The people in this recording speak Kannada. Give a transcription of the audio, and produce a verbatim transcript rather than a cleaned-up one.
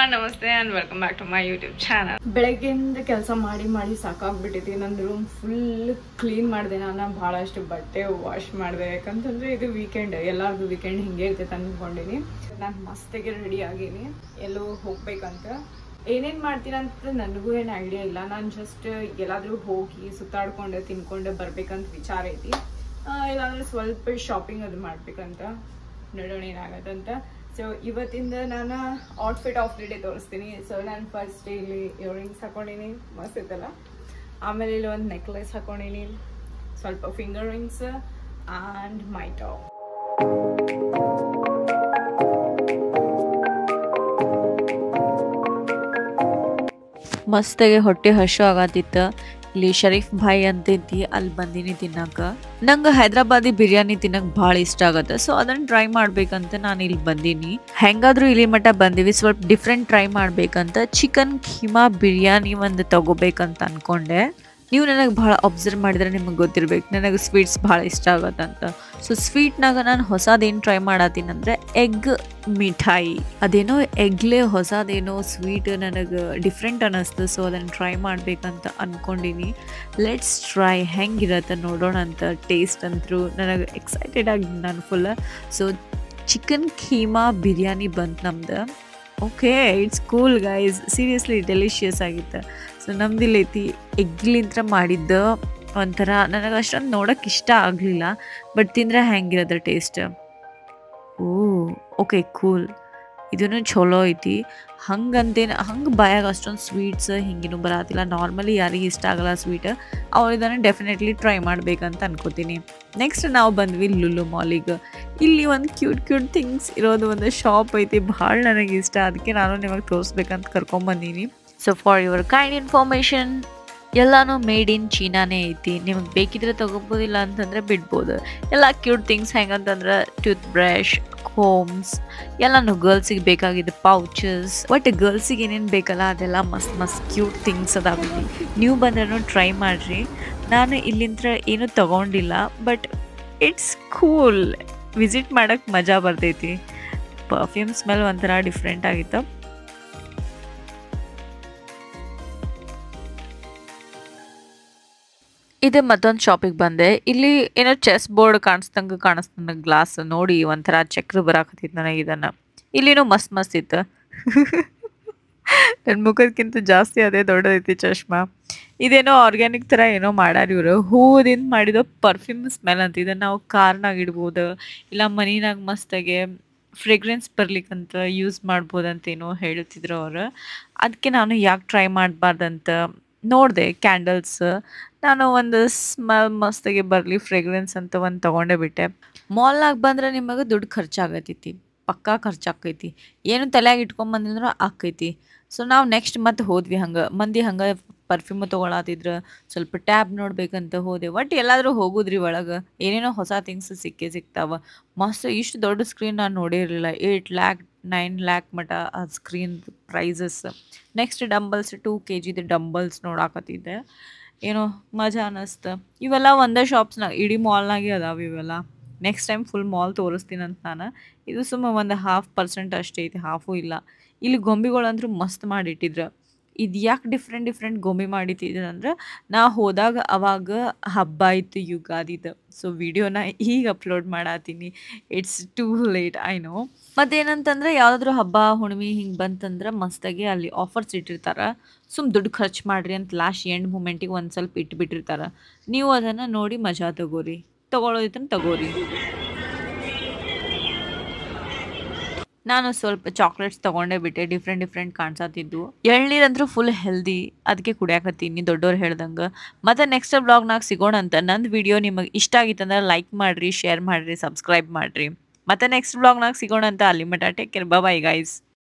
ನಮಸ್ತೆ and welcome back to my YouTube channel. ಬೆಳಗ್ಗೆಯಿಂದ ಕೆಲಸ ಮಾಡಿ ಮಾಡಿ ಸಾಕಾಗ್ಬಿಟ್ಟೈತಿ. ನಂದು ರೂಮ್ ಫುಲ್ ಕ್ಲೀನ್ ಮಾಡಿದೆ. ನಾನು ಭಾಳಷ್ಟು ಬಟ್ಟೆ ವಾಶ್ ಮಾಡಿದೆ. ಯಾಕಂತಂದ್ರೆ ಇದು ವೀಕೆಂಡ್, ಎಲ್ಲಾರ್ದು ವೀಕೆಂಡ್ ಹಿಂಗೆ ಇರ್ತೈತೆ ಅಂದ್ಕೊಂಡಿನಿ. ನಾನು ಮಸ್ತಾಗಿ ರೆಡಿ ಆಗೀನಿ, ಎಲ್ಲೋ ಹೋಗ್ಬೇಕಂತ. ಏನೇನು ಮಾಡ್ತೀನಿ ಅಂತ ನನಗೂ ಏನು ಐಡಿಯಾ ಇಲ್ಲ. ನಾನು ಜಸ್ಟ್ ಎಲ್ಲಾದರೂ ಹೋಗಿ ಸುತ್ತಾಡ್ಕೊಂಡು ತಿನ್ಕೊಂಡು ಬರ್ಬೇಕಂತ ವಿಚಾರ ಐತಿ. ಇಲ್ಲಾಂದ್ರೆ ಸ್ವಲ್ಪ ಶಾಪಿಂಗ್ ಅದು ಮಾಡ್ಬೇಕಂತ, ನೋಡೋಣ ಏನಾಗತ್ತಂತ. ಸೊ ಇವತ್ತಿಂದ ನಾನು ಔಟ್ಫಿಟ್ ಆಫ್ ದಿ ಡೇ ತೋರಿಸ್ತೀನಿ. ಸೊ ನಾನು ಫಸ್ಟ್ ಇಲ್ಲಿ ಇಯರಿಂಗ್ಸ್ ಹಾಕೊಂಡಿನಿ, ಮಸ್ತ್ ಐತಲ್ಲ. ಆಮೇಲೆ ಇಲ್ಲಿ ಒಂದು ನೆಕ್ಲೆಸ್ ಹಾಕೊಂಡಿನಿ, ಸ್ವಲ್ಪ finger rings and my top. ಮಸ್ತಾಗೆ ಹೊಟ್ಟೆ ಹಶು ಆಗತ್ತಿತ್ತು. ಇಲ್ಲಿ ಶರೀಫ್ ಭಾಯ್ ಅಂತೈತಿ, ಅಲ್ಲಿ ಬಂದಿನಿ ತಿನ್ನಕ. ನಂಗೆ ಹೈದ್ರಾಬಾದಿ ಬಿರಿಯಾನಿ ತಿನ್ನಕ್ ಭಾಳ ಇಷ್ಟ ಆಗತ್ತೆ. ಸೊ ಅದನ್ನ ಟ್ರೈ ಮಾಡ್ಬೇಕಂತ ನಾನು ಇಲ್ಲಿ ಬಂದೀನಿ. ಹೆಂಗಾದ್ರೂ ಇಲ್ಲಿ ಮಟ್ಟ ಬಂದಿವಿ, ಸ್ವಲ್ಪ ಡಿಫ್ರೆಂಟ್ ಟ್ರೈ ಮಾಡ್ಬೇಕಂತ ಚಿಕನ್ ಖೀಮಾ ಬಿರಿಯಾನಿ ಒಂದು ತಗೋಬೇಕಂತ ಅನ್ಕೊಂಡೆ. ನೀವು ನನಗೆ ಭಾಳ ಅಬ್ಸರ್ವ್ ಮಾಡಿದ್ರೆ ನಿಮಗೆ ಗೊತ್ತಿರ್ಬೇಕು, ನನಗೆ ಸ್ವೀಟ್ಸ್ ಭಾಳ ಇಷ್ಟ ಆಗತ್ತಂತ. ಸೊ ಸ್ವೀಟ್ನಾಗ ನಾನು ಹೊಸದೇನು ಟ್ರೈ ಮಾಡತ್ತೀನಿ ಅಂದರೆ ಎಗ್ ಮಿಠಾಯಿ. ಅದೇನೋ ಎಗ್ಲೇ ಹೊಸದೇನೋ ಸ್ವೀಟ್ ನನಗೆ ಡಿಫ್ರೆಂಟ್ ಅನ್ನಿಸ್ತು. ಸೊ ಅದನ್ನು ಟ್ರೈ ಮಾಡಬೇಕಂತ ಅಂದ್ಕೊಂಡಿನಿ. ಲೆಟ್ಸ್ ಟ್ರೈ, ಹೆಂಗಿರತ್ತೆ ನೋಡೋಣ ಅಂತ. ಟೇಸ್ಟ್ ಅಂತೂ ನನಗೆ ಎಕ್ಸೈಟೆಡ್ ಆಗಿ ನಾನು full. So chicken keema biryani ಬಂತು ನಮ್ದು. Okay, it's cool guys, seriously delicious ಆಗಿತ್ತು. ಸೊ ನಮ್ದಿಲ್ಲ ಐತಿ ಎಗ್ಲಿಂತ್ರ ಮಾಡಿದ್ದು. ಒಂಥರ ನನಗೆ ಅಷ್ಟೊಂದು ನೋಡೋಕೆ ಇಷ್ಟ ಆಗಲಿಲ್ಲ, ಬಟ್ ತಿಂದರೆ ಹೆಂಗಿರೋದು ಟೇಸ್ಟ್. ಓ ಓಕೆ, ಕೂಲ್, ಇದೂ ಚಲೋ ಐತಿ. ಹಂಗಂತೇನು ಹಂಗೆ ಬಾಯಾಗ ಅಷ್ಟೊಂದು ಸ್ವೀಟ್ಸ್ ಹಿಂಗೇನು ಬರತ್ತಿಲ್ಲ. ನಾರ್ಮಲಿ ಯಾರಿಗೆ ಇಷ್ಟ ಆಗಲ್ಲ ಸ್ವೀಟ್, ಅವ್ರು ಇದನ್ನು ಡೆಫಿನೆಟ್ಲಿ ಟ್ರೈ ಮಾಡ್ಬೇಕಂತ ಅನ್ಕೋತೀನಿ. ನೆಕ್ಸ್ಟ್ ನಾವು ಬಂದ್ವಿ ಲುಲು ಮಾಲಿಗೆ. ಇಲ್ಲಿ ಒಂದು ಕ್ಯೂಟ್ ಕ್ಯೂಟ್ ಥಿಂಗ್ಸ್ ಇರೋದು ಒಂದು ಶಾಪ್ ಐತಿ, ಭಾಳ ನನಗೆ ಇಷ್ಟ. ಅದಕ್ಕೆ ನಾನು ನಿಮಗೆ ತೋರಿಸ್ಬೇಕಂತ ಕರ್ಕೊಂಬಂದೀನಿ. So for your kind information, ಎಲ್ಲನೂ ಮೇಡ್ ಇನ್ ಚೀನಾನೇ ಐತಿ. ನಿಮಗೆ ಬೇಕಿದ್ರೆ ತೊಗೋಬೋದಿಲ್ಲ ಅಂತಂದರೆ ಬಿಡ್ಬೋದು. ಎಲ್ಲ ಕ್ಯೂಟ್ ಥಿಂಗ್ಸ್ ಹೆಂಗಂತಂದ್ರೆ ಟೂತ್ ಬ್ರಷ್, ಕೋಮ್ಸ್, ಎಲ್ಲನೂ ಗರ್ಲ್ಸಿಗೆ ಬೇಕಾಗಿದ್ದು ಪೌಚಸ್. ಬಟ್ ಗರ್ಲ್ಸಿಗೆ ಏನೇನು ಬೇಕಲ್ಲ ಅದೆಲ್ಲ ಮಸ್ತ್ ಮಸ್ತ್ ಕ್ಯೂಟ್ ಥಿಂಗ್ಸ್ ಅದಾವೆ. ನೀವು ಬಂದ್ರೂ ಟ್ರೈ ಮಾಡಿರಿ. ನಾನು ಇಲ್ಲಿಂದ ಏನೂ ತೊಗೊಂಡಿಲ್ಲ, ಬಟ್ ಇಟ್ಸ್ ಕೂಲ್. ವಿಸಿಟ್ ಮಾಡೋಕ್ಕೆ ಮಜಾ ಬರ್ತೈತಿ. ಪರ್ಫ್ಯೂಮ್ ಸ್ಮೆಲ್ ಒಂಥರ ಡಿಫ್ರೆಂಟ್ ಆಗಿತ್ತು. ಇದು ಮತ್ತೊಂದು ಶಾಪಿಗೆ ಬಂದೆ. ಇಲ್ಲಿ ಏನೋ ಚೆಸ್ ಬೋರ್ಡ್ ಕಾಣಿಸ್ದಂಗೆ ಕಾಣಿಸ್ತಂಗೆ ಗ್ಲಾಸ್ ನೋಡಿ ಒಂಥರ ಚಕ್ರ ಬರಾಕತ್ತಿತ್ತು ನನಗೆ. ಇದನ್ನು ಇಲ್ಲಿನೂ ಮಸ್ತ್ ಮಸ್ತ್ ಇತ್ತು. ನನ್ನ ಮುಖದಕ್ಕಿಂತ ಜಾಸ್ತಿ ಅದೇ ದೊಡ್ಡದೈತಿ ಚಶ್ಮಾ. ಇದೇನೋ ಆರ್ಗ್ಯಾನಿಕ್ ಥರ ಏನೋ ಮಾಡ್ಯಾರ ಇವರು. ಹೂವಿಂದ ಮಾಡಿದ ಪರ್ಫ್ಯೂಮ್ ಸ್ಮೆಲ್ ಅಂತ. ಇದನ್ನು ನಾವು ಕಾರ್ನಾಗ ಇಡ್ಬೋದು, ಇಲ್ಲ ಮನಿನಾಗ ಮಸ್ತಾಗೆ ಫ್ರೇಗ್ರೆನ್ಸ್ ಬರ್ಲಿಕ್ಕಂತ ಯೂಸ್ ಮಾಡ್ಬೋದಂತೇನೋ ಹೇಳ್ತಿದ್ರು ಅವರು. ಅದಕ್ಕೆ ನಾನು ಯಾಕೆ ಟ್ರೈ ಮಾಡಬಾರ್ದಂತ ನೋಡಿದೆ. ಕ್ಯಾಂಡಲ್ಸ್ ನಾನು ಒಂದು ಸ್ಮೆಲ್ ಮಸ್ತಾಗಿ ಬರಲಿ ಫ್ರೇಗ್ರೆನ್ಸ್ ಅಂತ ಒಂದು ತೊಗೊಂಡೇ ಬಿಟ್ಟೆ. ಮಾಲ್ನಾಗ ಬಂದರೆ ನಿಮಗೆ ದುಡ್ಡು ಖರ್ಚಾಗತ್ತೈತಿ, ಪಕ್ಕಾ ಖರ್ಚಾಕೈತಿ. ಏನು ತಲೆಯಾಗಿ ಇಟ್ಕೊಂಬಂದ್ರೆ ಆಕೈತಿ. ಸೊ ನಾವು ನೆಕ್ಸ್ಟ್ ಮತ್ತೆ ಹೋದ್ವಿ. ಹಂಗೆ ಮಂದಿ ಹಂಗೆ ಪರ್ಫ್ಯೂಮು ತೊಗೊಳತಿದ್ರು. ಸ್ವಲ್ಪ ಟ್ಯಾಬ್ ನೋಡ್ಬೇಕಂತ ಹೋದೆ. ಒಟ್ಟು ಎಲ್ಲಾದರೂ ಹೋಗುದ್ರಿ ಒಳಗೆ, ಏನೇನೋ ಹೊಸ ಥಿಂಗ್ಸ್ ಸಿಕ್ಕೇ ಸಿಗ್ತಾವ. ಮಸ್ತ್ ಇಷ್ಟು ದೊಡ್ಡ ಸ್ಕ್ರೀನ್ ನಾನು ನೋಡಿರಲಿಲ್ಲ. ಏಯ್ಟ್ ಲ್ಯಾಕ್ ನೈನ್ ಲ್ಯಾಕ್ ಮಟ ಆ screen prices. Next dumbbells, two K ಜಿದು ಡಂಬಲ್ಸ್ ನೋಡಾಕತ್ತಿದ್ದೆ. ಏನೋ ಮಜಾ ಅನ್ನಿಸ್ತು. ಇವೆಲ್ಲ ಒಂದೇ ಶಾಪ್ಸ್ನಾಗ, ಇಡೀ ಮಾಲ್ನಾಗೆ ಅದಾವೆ ಇವೆಲ್ಲ. ನೆಕ್ಸ್ಟ್ ಟೈಮ್ ಫುಲ್ ಮಾಲ್ ತೋರಿಸ್ತೀನಿ ಅಂತ ನಾನು. ಇದು ಸುಮ್ಮ ಒಂದು ಹಾಫ್ ಪರ್ಸೆಂಟ್ ಅಷ್ಟೇ ಐತಿ, ಹಾಫು ಇಲ್ಲ. ಇಲ್ಲಿ ಗೊಂಬೆಗಳಂದ್ರೂ ಮಸ್ತ್ ಮಾಡಿಟ್ಟಿದ್ರು. ಇದು ಯಾಕೆ ಡಿಫ್ರೆಂಟ್ ಡಿಫ್ರೆಂಟ್ ಗೊಂಬೆ ಮಾಡಿಟ್ಟಿದ್ರು ಅಂದ್ರೆ, ನಾ ಹೋದಾಗ ಅವಾಗ ಹಬ್ಬ ಇತ್ತು ಯುಗಾದಿದು. ಸೊ ವಿಡಿಯೋನ ಈಗ ಅಪ್ಲೋಡ್ ಮಾಡತ್ತೀನಿ. It's too late, I know. ಮತ್ತೇನಂತಂದ್ರೆ ಯಾವುದಾದ್ರೂ ಹಬ್ಬ ಹುಣ್ಣಿಮೆ ಹಿಂಗೆ ಬಂತಂದ್ರೆ ಮಸ್ತಾಗಿ ಅಲ್ಲಿ ಆಫರ್ಸ್ ಇಟ್ಟಿರ್ತಾರೆ. ಸುಮ್ಮ ದುಡ್ಡು ಖರ್ಚು ಮಾಡಿರಿ ಅಂತ ಲಾಸ್ಟ್ ಎಂಡ್ ಮೂಮೆಂಟಿಗೆ ಒಂದು ಸ್ವಲ್ಪ ಇಟ್ಬಿಟ್ಟಿರ್ತಾರೆ. ನೀವು ಅದನ್ನು ನೋಡಿ ಮಜಾ ತಗೋರಿ, ತೊಗೊಳೋದಿತ್ತಂತ ತಗೋರಿ. ನಾನು ಸ್ವಲ್ಪ ಚಾಕ್ಲೇಟ್ಸ್ ತೊಗೊಂಡೇ ಬಿಟ್ಟೆ, ಡಿಫ್ರೆಂಟ್ ಡಿಫ್ರೆಂಟ್ ಕಾಣಿಸತ್ತಿದ್ದು. ಎಳ್ನೀರಂದ್ರೂ ಫುಲ್ ಹೆಲ್ದಿ, ಅದಕ್ಕೆ ಕುಡಿಯಾಕತ್ತೀನಿ ದೊಡ್ಡವ್ರು ಹೇಳ್ದಂಗೆ. ಮತ್ತು ನೆಕ್ಸ್ಟ್ ಬ್ಲಾಗ್ನಾಗ ಸಿಗೋಣ ಅಂತ. ನಂದು ವಿಡಿಯೋ ನಿಮಗೆ ಇಷ್ಟ ಆಗಿತ್ತಂದ್ರೆ ಲೈಕ್ ಮಾಡಿರಿ, ಶೇರ್ ಮಾಡಿರಿ, ಸಬ್ಸ್ಕ್ರೈಬ್ ಮಾಡಿರಿ. ಮತ್ತು ನೆಕ್ಸ್ಟ್ ಬ್ಲಾಗ್ನಾಗ ಸಿಗೋಣ ಅಂತ. ಅಲ್ಲಿ ಮಟ ಟೇಕ್ ಕೇರ್, ಬಾಯ್ ಗೈಸ್.